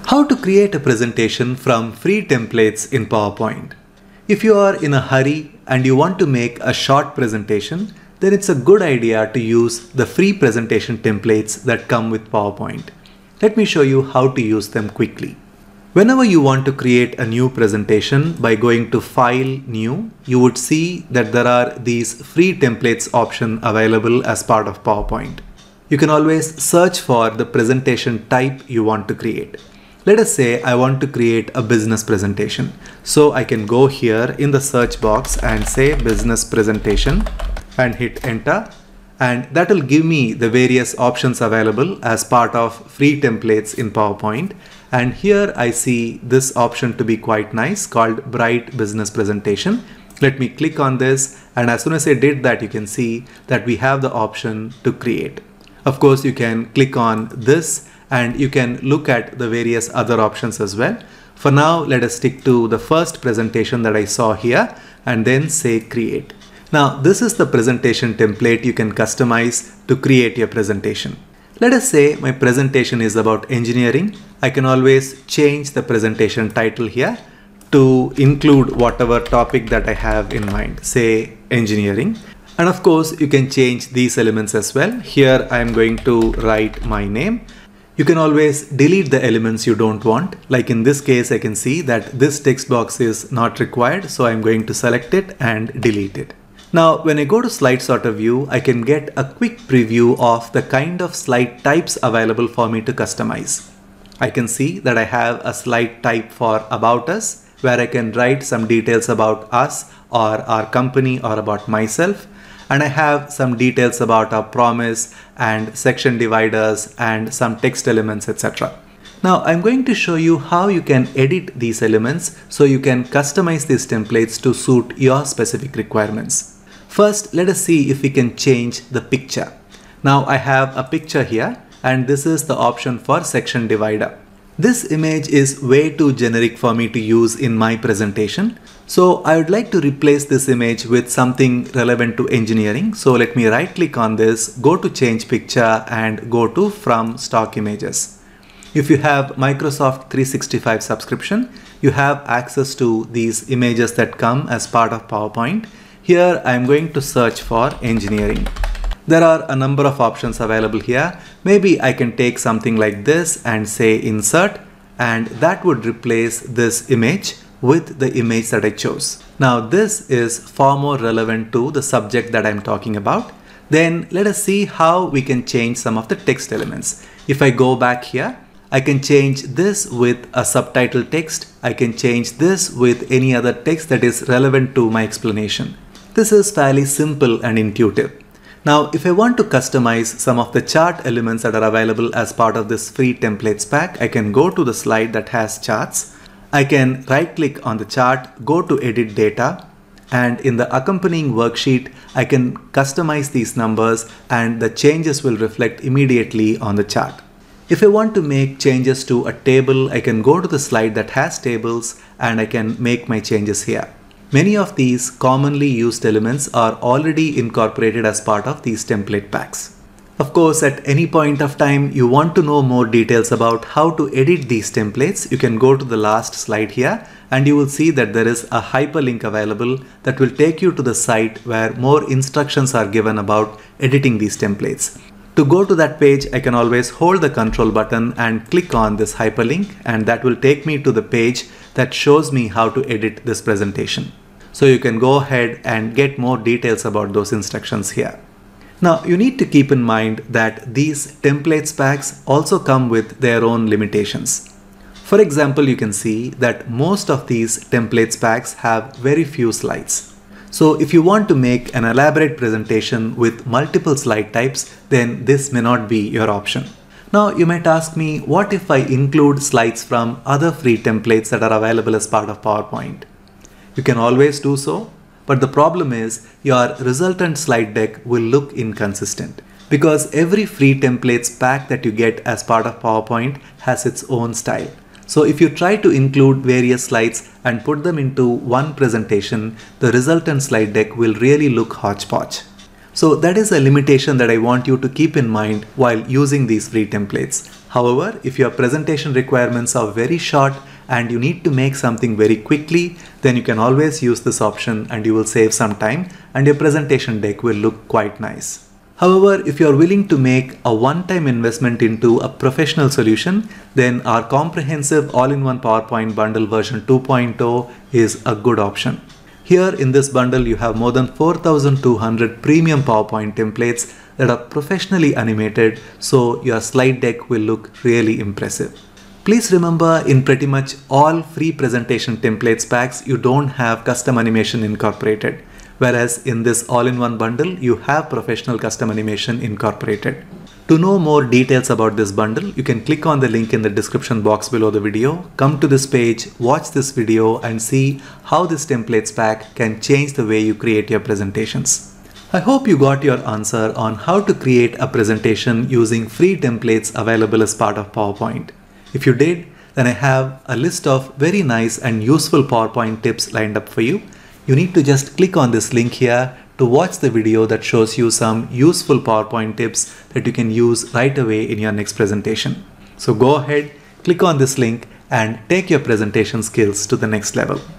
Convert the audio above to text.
How to create a presentation from free templates in PowerPoint. If you are in a hurry and you want to make a short presentation, then it's a good idea to use the free presentation templates that come with PowerPoint. Let me show you how to use them quickly. Whenever you want to create a new presentation, by going to File, New, you would see that there are these free templates option available as part of PowerPoint. You can always search for the presentation type you want to create. Let us say I want to create a business presentation. So I can go here in the search box and say business presentation and hit enter. And that will give me the various options available as part of free templates in PowerPoint. And here I see this option to be quite nice called Bright Business Presentation. Let me click on this, and as soon as I did that, you can see that we have the option to create. Of course, you can click on this and you can look at the various other options as well. For now, let us stick to the first presentation that I saw here and then say create. Now, this is the presentation template you can customize to create your presentation. Let us say my presentation is about engineering. I can always change the presentation title here to include whatever topic that I have in mind, say engineering. And of course, you can change these elements as well. Here, I am going to write my name. You can always delete the elements you don't want. Like in this case, I can see that this text box is not required. So I'm going to select it and delete it. Now, when I go to slide sorter view, I can get a quick preview of the kind of slide types available for me to customize. I can see that I have a slide type for About Us, where I can write some details about us or our company or about myself. And I have some details about our promise and section dividers and some text elements, etc. Now I'm going to show you how you can edit these elements so you can customize these templates to suit your specific requirements. First, let us see if we can change the picture. Now I have a picture here, and this is the option for section divider. This image is way too generic for me to use in my presentation. So I would like to replace this image with something relevant to engineering. So let me right click on this, go to change picture and go to from stock images. If you have Microsoft 365 subscription, you have access to these images that come as part of PowerPoint. Here I'm going to search for engineering. There are a number of options available here. Maybe I can take something like this and say insert, and that would replace this image with the image that I chose. Now this is far more relevant to the subject that I'm talking about. Then let us see how we can change some of the text elements. If I go back here, I can change this with a subtitle text. I can change this with any other text that is relevant to my explanation. This is fairly simple and intuitive. Now, if I want to customize some of the chart elements that are available as part of this free templates pack, I can go to the slide that has charts. I can right click on the chart, go to edit data, and in the accompanying worksheet, I can customize these numbers and the changes will reflect immediately on the chart. If I want to make changes to a table, I can go to the slide that has tables and I can make my changes here. Many of these commonly used elements are already incorporated as part of these template packs. Of course, at any point of time you want to know more details about how to edit these templates, you can go to the last slide here and you will see that there is a hyperlink available that will take you to the site where more instructions are given about editing these templates. To go to that page, I can always hold the control button and click on this hyperlink, and that will take me to the page that shows me how to edit this presentation. So you can go ahead and get more details about those instructions here. Now you need to keep in mind that these templates packs also come with their own limitations. For example, you can see that most of these templates packs have very few slides. So if you want to make an elaborate presentation with multiple slide types, then this may not be your option. Now you might ask me, what if I include slides from other free templates that are available as part of PowerPoint? You can always do so. But the problem is your resultant slide deck will look inconsistent because every free templates pack that you get as part of PowerPoint has its own style. So if you try to include various slides and put them into one presentation, the resultant slide deck will really look hodgepodge. So that is a limitation that I want you to keep in mind while using these free templates. However, if your presentation requirements are very short and you need to make something very quickly, then you can always use this option and you will save some time and your presentation deck will look quite nice. However, if you are willing to make a one-time investment into a professional solution, then our comprehensive all-in-one PowerPoint bundle version 2.0 is a good option. Here in this bundle, you have more than 4,200 premium PowerPoint templates that are professionally animated, so your slide deck will look really impressive. Please remember, in pretty much all free presentation templates packs, you don't have custom animation incorporated. Whereas in this all-in-one bundle, you have professional custom animation incorporated. To know more details about this bundle, you can click on the link in the description box below the video, come to this page, watch this video and see how this templates pack can change the way you create your presentations. I hope you got your answer on how to create a presentation using free templates available as part of PowerPoint. If you did, then I have a list of very nice and useful PowerPoint tips lined up for you. You need to just click on this link here to watch the video that shows you some useful PowerPoint tips that you can use right away in your next presentation. So go ahead, click on this link and take your presentation skills to the next level.